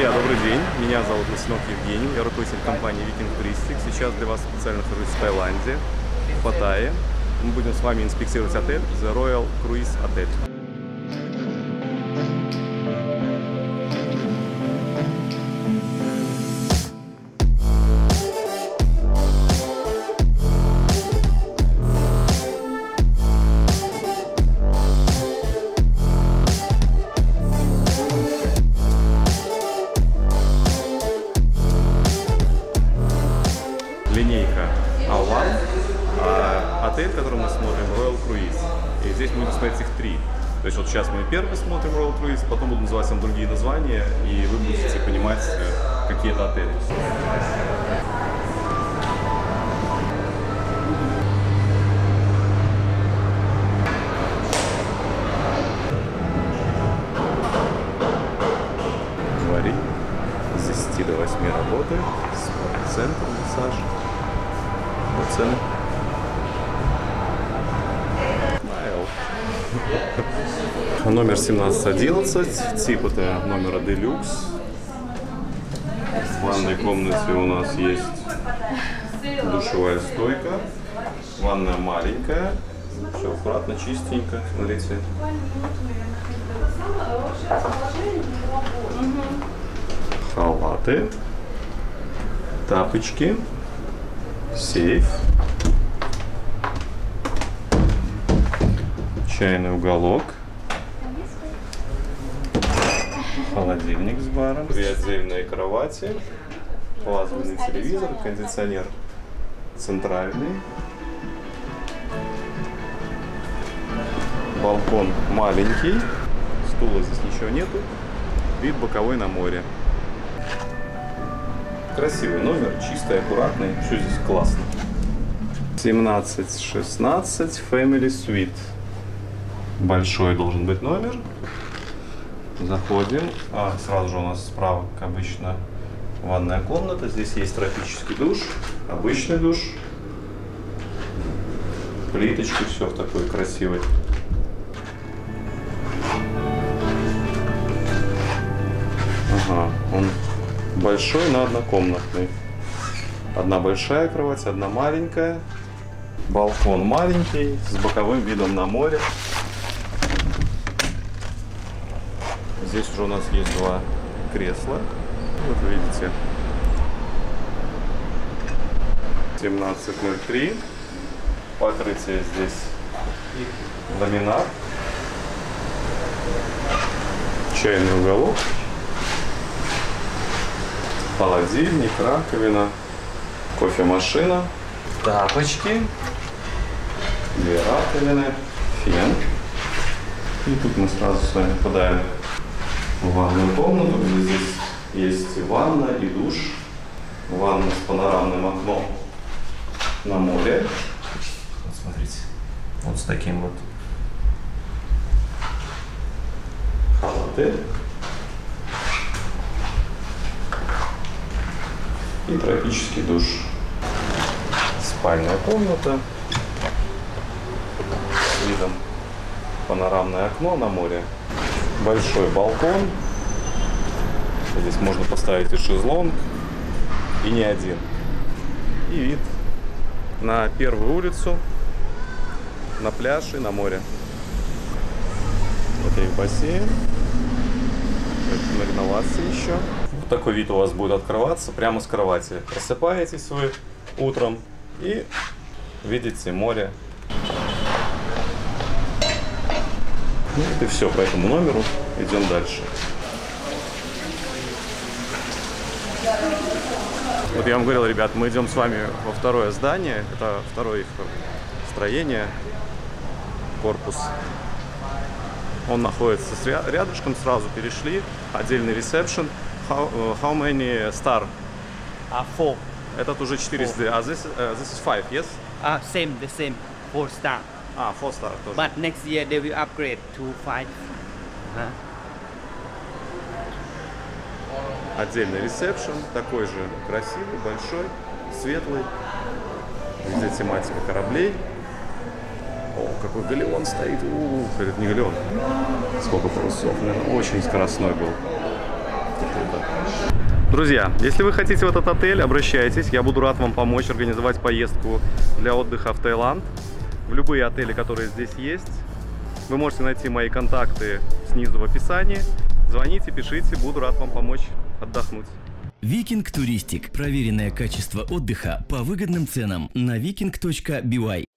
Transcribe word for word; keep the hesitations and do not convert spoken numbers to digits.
Друзья, добрый день. Меня зовут Лысенок Евгений. Я руководитель компании Viking Touristic. Сейчас для вас специально нахожусь в Таиланде, в Паттайе. Мы будем с вами инспектировать отель The Royal Cruise Hotel. Линейка Алван, а отель, который мы смотрим, Royal Cruise. И здесь мы будем смотреть их три. То есть вот сейчас мы первый смотрим Royal Cruise, потом будут называть там другие названия, и вы будете понимать, какие это отели. Говори, с десяти до восьми работает, спа-центр, массаж. Вот цены. Номер семнадцать одиннадцать, тип это номера делюкс. В ванной комнате у нас есть душевая стойка, ванная маленькая, все аккуратно, чистенько, смотрите. Халаты, тапочки, сейф, чайный уголок, холодильник с баром, две отдельные кровати, плазменный телевизор, кондиционер центральный, балкон маленький, стула здесь ничего нету, вид боковой на море. Красивый номер, чистый, аккуратный, все здесь классно. семнадцать шестнадцать Family Suite. Большой должен быть номер. Заходим. А, сразу же у нас справа, как обычно, ванная комната. Здесь есть тропический душ, обычный душ. Плиточки, все в такой красивой. Ага, он большой, но однокомнатный. Одна большая кровать, одна маленькая. Балкон маленький, с боковым видом на море. Здесь уже у нас есть два кресла. Вот вы видите. семнадцать ноль три. Покрытие здесь ламинат. Чайный уголок. Холодильник, раковина, кофемашина, тапочки, две раковины, фен. И тут мы сразу с вами попадаем в ванную комнату, где здесь есть и ванна, и душ. Ванна с панорамным окном на море. Вот смотрите, вот с таким вот халаты. И тропический душ. Спальная комната с видом панорамное окно на море. Большой балкон. Здесь можно поставить и шезлонг, и не один. И вид на первую улицу, на пляж и на море. Вот и бассейн. Мариноваться еще. Вот такой вид у вас будет открываться прямо с кровати. Просыпаетесь вы утром и видите море. Ну, и все по этому номеру. Идем дальше. Вот я вам говорил, ребят, мы идем с вами во второе здание. Это второе их строение, корпус. Он находится рядышком, сразу перешли. Отдельный ресепшн. How, uh, how many star? Uh, four. Этот уже четыре звезды. А this, uh, this is five, yes? Uh, same, the same. Four star. А, four star тоже. But next year they will upgrade to five. Uh-huh. Отдельный ресепшн, такой же красивый, большой, светлый. Везде тематика кораблей. О, какой галеон стоит. У-у-у, это не галеон. Сколько парусов. Наверное, очень скоростной был. Друзья, если вы хотите в этот отель, обращайтесь. Я буду рад вам помочь организовать поездку для отдыха в Таиланд. В любые отели, которые здесь есть. Вы можете найти мои контакты снизу в описании. Звоните, пишите, буду рад вам помочь отдохнуть. Викинг Туристик. Проверенное качество отдыха по выгодным ценам на викинг точка би вай.